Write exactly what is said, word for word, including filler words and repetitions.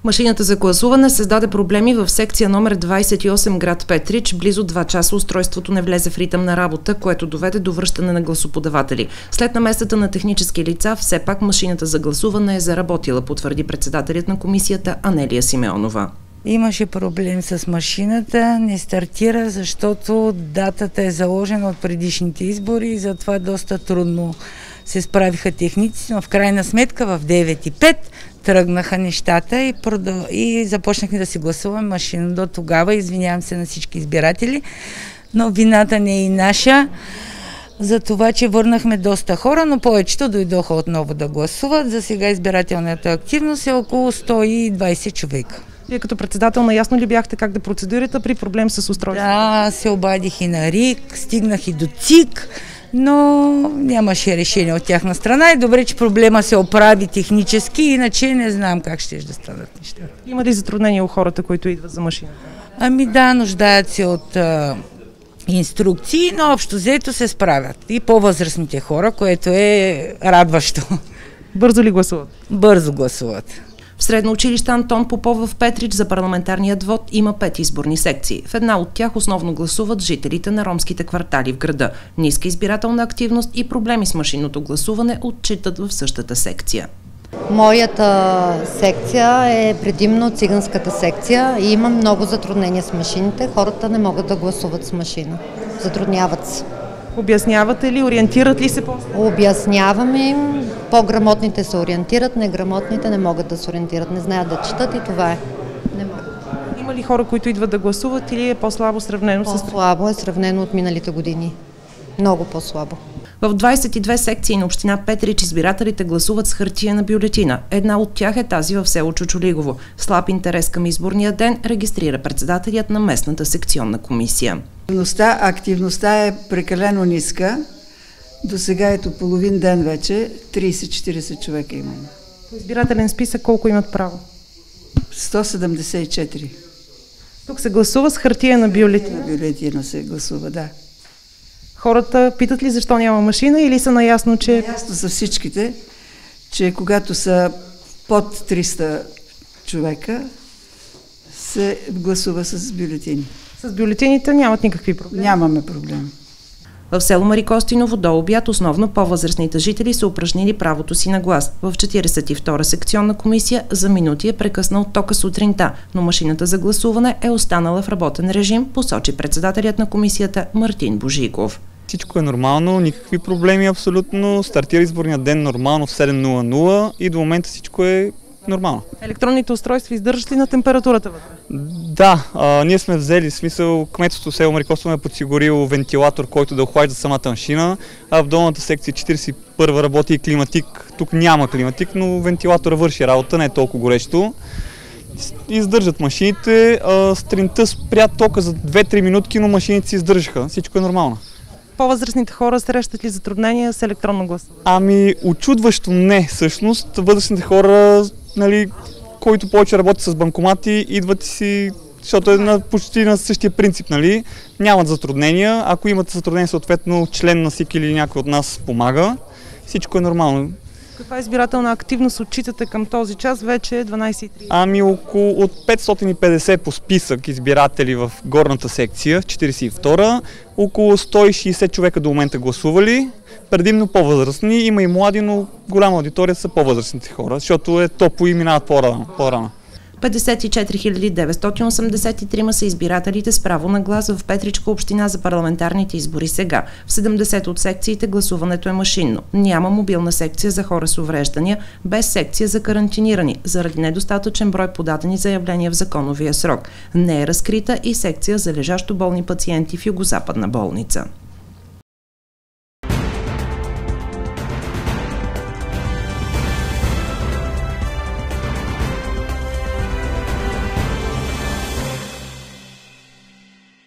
Машината за гласуване създаде проблеми в секция номер двадесет и осем град Петрич. Близо два часа устройството не влезе в ритъм на работа, което доведе до връщане на гласоподаватели. След намесата на технически лица, все пак машината за гласуване е заработила, потвърди председателят на комисията Анелия Симеонова. Имаше проблем с машината, не стартира, защото датата е заложена от предишните избори и затова доста трудно се справиха техници, но в крайна сметка в девет и пет тръгнаха нещата и, продъл... и започнахме да си гласуваме машина. До тогава извинявам се на всички избиратели, но вината не е и наша за това, че върнахме доста хора, но повечето дойдоха отново да гласуват. За сега избирателната активност е около сто и двадесет човека. Вие като председател наясно ли бяхте как да процедурите при проблем с устройството? Да, се обадих и на РИК, стигнах и до ЦИК, но нямаше решение от тяхна страна и добре, че проблема се оправи технически, иначе не знам как ще да станат нещата. Има ли затруднения у хората, които идват за машината? Ами да, нуждаят се от а, инструкции, но общо взето се справят. И по-възрастните хора, което е радващо. Бързо ли гласуват? Бързо гласуват. В средно училище Антон Попов в Петрич за парламентарният вод има пет изборни секции. В една от тях основно гласуват жителите на ромските квартали в града. Ниска избирателна активност и проблеми с машинното гласуване отчитат в същата секция. Моята секция е предимно циганската секция и има много затруднения с машините. Хората не могат да гласуват с машина. Затрудняват се. Обяснявате ли, ориентират ли се по? Обясняваме им. По-грамотните се ориентират, неграмотните не могат да се ориентират, не знаят да четат и това е. Не могат. Има ли хора, които идват да гласуват или е по-слабо сравнено по-слабо с... По-слабо е сравнено от миналите години. Много по-слабо. В двадесет и две секции на община Петрич избирателите гласуват с хартиена бюлетина. Една от тях е тази в село Чучулигово. Слаб интерес към изборния ден регистрира председателят на местната секционна комисия. Активността, активността е прекалено ниска. До сега ето половин ден вече, тридесет-четиридесет човека имаме. По избирателен списък колко имат право? сто седемдесет и четири. Тук се гласува с хартиена бюлетина? Бюлетина се гласува, да. Хората питат ли защо няма машина или са наясно, че... Наясно са всичките, че когато са под триста човека, се гласува с бюлетини. С бюлетините нямат никакви проблеми? Нямаме проблем. В село Марикостиново до обяд основно по-възрастните жители са упражнили правото си на глас. В четиридесет и втора секционна комисия за минути е прекъснал тока сутринта, но машината за гласуване е останала в работен режим, посочи председателят на комисията Мартин Божиков. Всичко е нормално, никакви проблеми абсолютно. Стартира изборният ден нормално в седем нула нула и до момента всичко е нормално. Електронните устройства издържат ли на температурата вътре? Да, а, ние сме взели смисъл, кметството село Марикостиново е подсигурило вентилатор, който да охлажда самата машина, а в долната секция четиридесет и първа работи и климатик. Тук няма климатик, но вентилатора върши работа, не е толкова горещо. Издържат машините, а, сутринта спря тока за две-три минутки, но машините си издържаха, всичко е нормално. По-възрастните хора срещат ли затруднения с електронно гласуване? Ами, очудващо не, всъщност. Възрастните хора, нали, които повече работят с банкомати, идват си, защото е на, почти на същия принцип, нали, нямат затруднения. Ако имат затруднения, съответно, член на СИК или някой от нас помага. Всичко е нормално. Каква избирателна активност отчитате към този час? Вече е дванадесет и тридесет. Ами около от петстотин и петдесет по списък избиратели в горната секция, четиридесет и втора, около сто и шейсет човека до момента гласували, предимно по-възрастни, има и млади, но голяма аудитория са по-възрастните хора, защото е топло и минават по-рано. по-рано. петдесет и четири хиляди деветстотин осемдесет и три са избирателите с право на глас в Петричка община за парламентарните избори сега. В седемдесет от секциите гласуването е машинно. Няма мобилна секция за хора с увреждания, без секция за карантинирани, заради недостатъчен брой подадени заявления в законовия срок. Не е разкрита и секция за лежащо болни пациенти в югозападна болница.